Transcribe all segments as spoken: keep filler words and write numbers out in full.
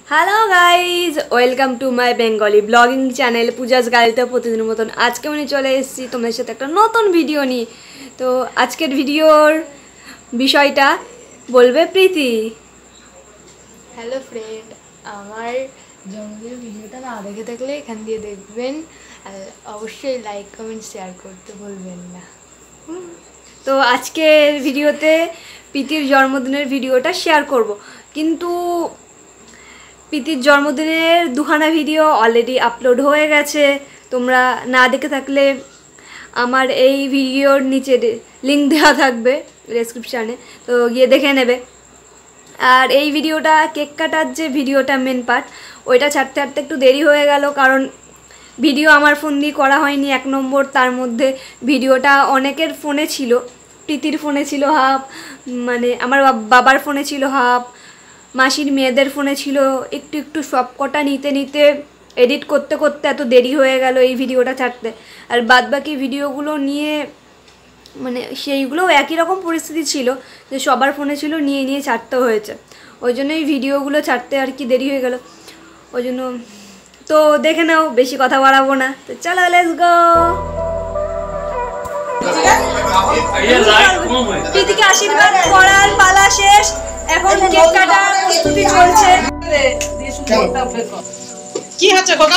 Hello guys, welcome to my Bengali ব্লগিং channel Puja's গাড়িতে প্রতিদিনের মতন আজকে আমি চলে এসেছি তোমাদের সাথে একটা নতুন ভিডিও নিয়ে। তো আজকের ভিডিওর বিষয়টা বলবে প্রীতি। হ্যালো ফ্রেন্ড, আমার জন্মদিনের ভিডিওটা না দেখে থাকলে এখান দিয়ে দেখবেন, আর অবশ্যই লাইক কমেন্ট শেয়ার করতে ভুলবেন না। তো আজকের ভিডিওতে প্রীতির জন্মদিনের ভিডিওটা শেয়ার করব, কিন্তু প্রীতির জন্মদিনের দুখানা ভিডিও অলরেডি আপলোড হয়ে গেছে। তোমরা না দেখে থাকলে আমার এই ভিডিওর নিচে লিঙ্ক দেওয়া থাকবে ডেসক্রিপশানে, তো গিয়ে দেখে নেবে। আর এই ভিডিওটা কেক কাটার যে ভিডিওটা মেন পার্ট, ওইটা ছাড়তে ছাড়তে একটু দেরি হয়ে গেল, কারণ ভিডিও আমার ফোন দিয়ে করা হয়নি এক নম্বর। তার মধ্যে ভিডিওটা অনেকের ফোনে ছিল, প্রীতির ফোনে ছিল হাফ, মানে আমার বাবার ফোনে ছিল হাফ, মাসির মেয়েদের ফোনে ছিল, একটু একটু সব কটা নিতে নিতে এডিট করতে করতে এত দেরি হয়ে গেল এই ভিডিওটা ছাড়তে। আর বাদবাকি ভিডিওগুলো নিয়ে মানে সেইগুলোও একই রকম পরিস্থিতি ছিল, যে সবার ফোনে ছিল, নিয়ে নিয়ে ছাড়তে হয়েছে। ওই জন্য এই ভিডিওগুলো ছাড়তে আর কি দেরি হয়ে গেল, ওই জন্য। তো দেখে নাও, বেশি কথা বাড়াবো না, তো চলো লেটস গো। প্রীতিকে আশীর্বাদ করার পালা শেষ, এখন কেক কাটার প্রস্তুতি চলছে। কি হচ্ছে খোকা?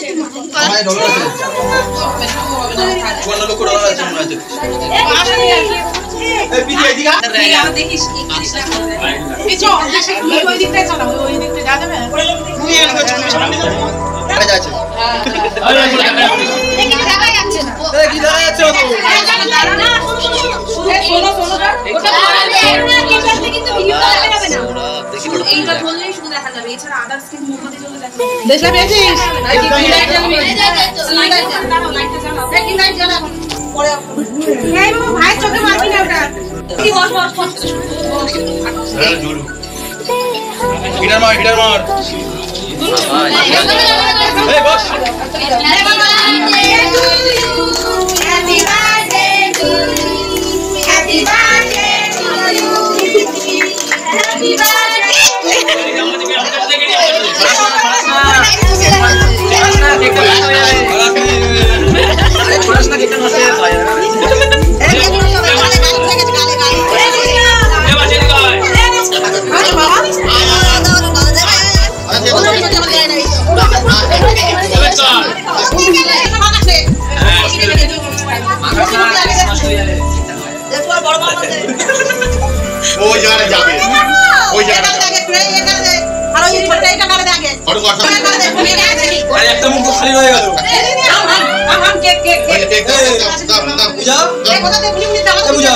দেখলা পেয়েছিস? ভাই চোখে মারবি না ওটা। গিটার মার, গিটার মার। এই boss. Happy birthday to you, happy birthday to you, happy birthday. ওই জায়গায় যাবে, ওই জায়গায় যাবে। আর ওই ছোটটা এটা করে দে আগে। বড় কথা। আরে একটা মুখ খালি হয়ে গেল। আম আম কেক কেক কেক কেক দাও দাও পূজা। এই কথাতে ভুলি ভুলি দাও পূজা।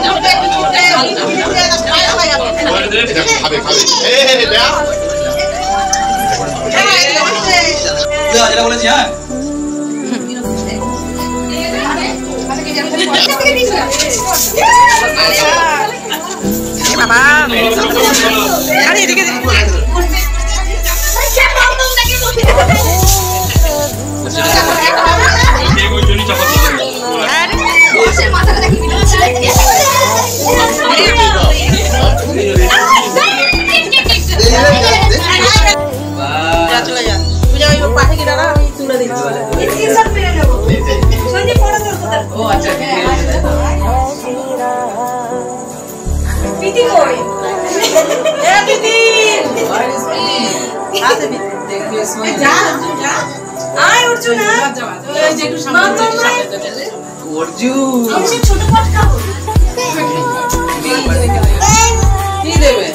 এটা খাবে খাবে। এই এই দেয়া। পূজা যেটা বলেছি হ্যাঁ। বাবা আরে এদিকে চলে যা পূজা, ওই পাখি কি দাঁড়া আমি তুলে দিচ্ছি। ও আচ্ছা প্রীতি কই? এ প্রীতি আতে দেখবি সময় যা যা আয় উঠছো না এই যে একটু সামনে সাথে চলে অর্জুন আমি ছোট পাট খাবো। কি দেবে?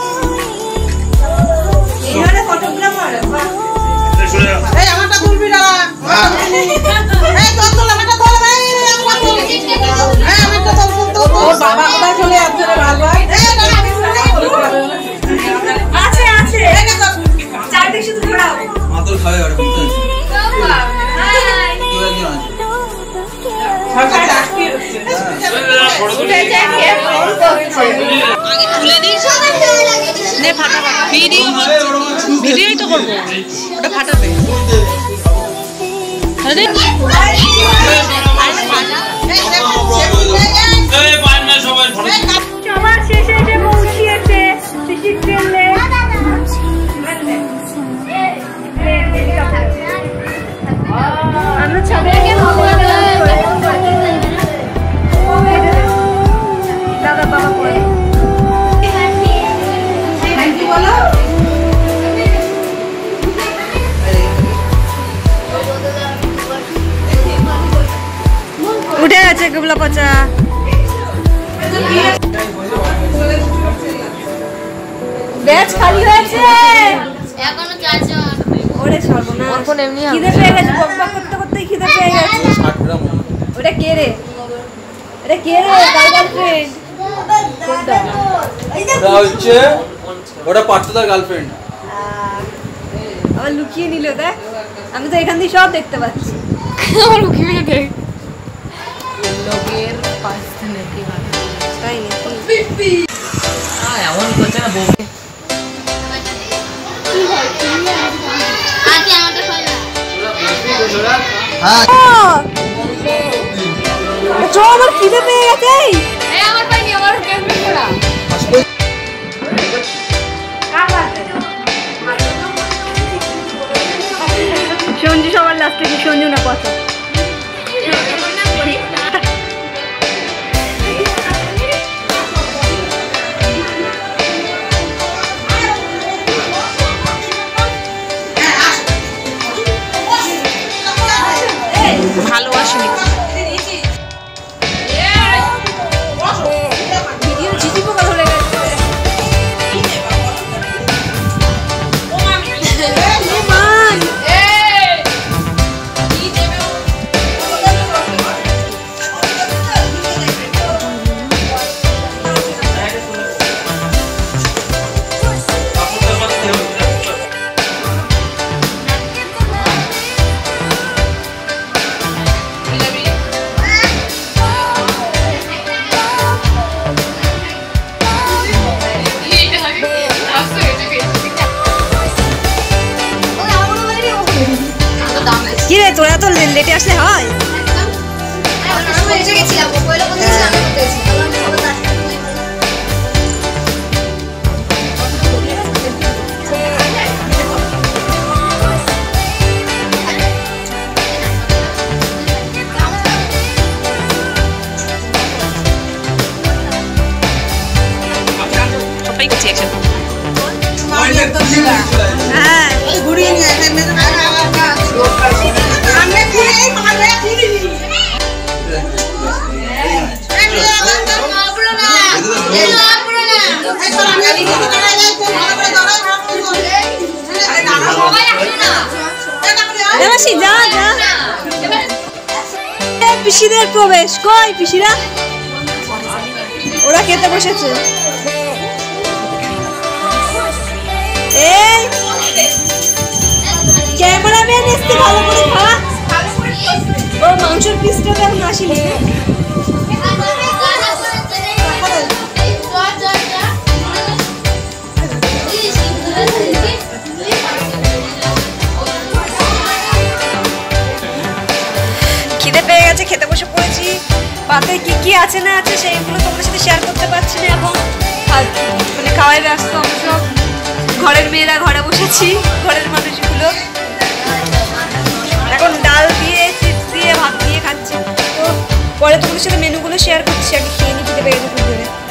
এখানে ফটোগ্রাফার এই আমারটা তুলবি না। এই তোর তোর আমারটা তোল ভাই, আমারটা তোল। এই আমারটা তোল তোল। ওর বাবা কোথায় চলে যাচ্ছে রে বারবার? আছে আছে এটা তো চারদিক শুধু ঘোরাও। মাতল খাবে ওটা বুঝতে হাই তুই একজন আছে সরকার ডাকতে হচ্ছে উঠে যায় কে আগে তুলে দিস নে ফাটা ফাটা ভিডিও ভিডিওই তো করব, ওটা ফাটাবে। আরে এই পান্না সবাই সবার শেষে এসে পৌঁছিয়েছে। কলা পচা। ব্যাচ খালি হয়েছে এখনো চারজন। ওরে সর্বনাশ, এখন এমনি খিদে পেয়ে গেছে, বকবক করতে করতে খিদে পেয়ে গেছে। ওটা কে রে? এটা কে রে? কার গার্লফ্রেন্ড? কোনটা? ওটা হচ্ছে ওটা পার্থদার গার্লফ্রেন্ড। আবার লুকিয়ে নিল দেখ, আমি তো এখান থেকে সব দেখতে পাচ্ছি। আমার লুকিয়ে দেখ লোকের পাশে নাকি তাই নাকি? এমন করছে না বউ। আমার খিদে পেয়ে গেছে। আমার পাইনি, আমার ক্যান্সেল করা। সঞ্জু সবার লাস্টে কি সঞ্জু না কত? ভালোবাসিনি ভিডিও ঝিঝি পোকা ধরে গেছে। কি রে তোরা তো লেটে আসলে হয়? সবাই করছি একসাথে। হ্যাঁ যা যা পিসিদের প্রবেশ। কই পিসিরা? ওরা খেতে বসেছে। এই ক্যামেরাম্যান এসে ভালো করে খা। ও মাংসের পিসটা তো এখন আসেনি। খিদে পেয়ে গেছে, খেতে বসে পড়েছি। পাতে কি কি আছে না আছে সেইগুলো তোমাদের সাথে শেয়ার করতে পারছি না এখন, মানে খাওয়াই ব্যস্ত আমরা সব। ঘরের মেয়েরা ঘরে বসেছি, ঘরের মানুষগুলো এখন ডাল দিয়ে চিপস দিয়ে ভাত দিয়ে খাচ্ছি। তো পরে তোমাদের সাথে মেনুগুলো শেয়ার করছি, আগে খেয়ে নিতে পেরে খুব ধরে।